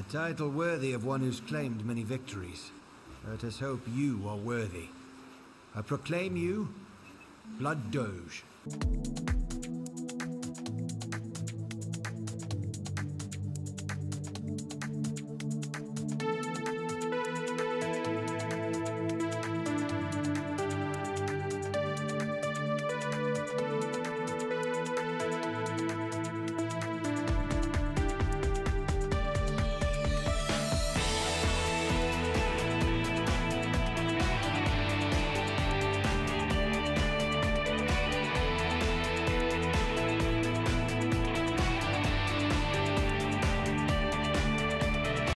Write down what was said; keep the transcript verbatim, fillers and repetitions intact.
Title worthy of one who's claimed many victories. Let us hope you are worthy. I proclaim you Blood Doge.